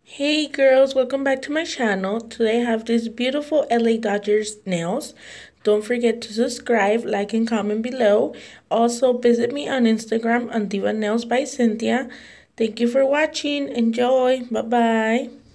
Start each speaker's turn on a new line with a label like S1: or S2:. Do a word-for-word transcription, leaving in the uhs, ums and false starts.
S1: Hey girls, welcome back to my channel. Today I have these beautiful L A Dodgers nails. Don't forget to subscribe, like, and comment below. Also visit me on Instagram on Diva Nails by Cynthia. Thank you for watching. Enjoy. Bye bye.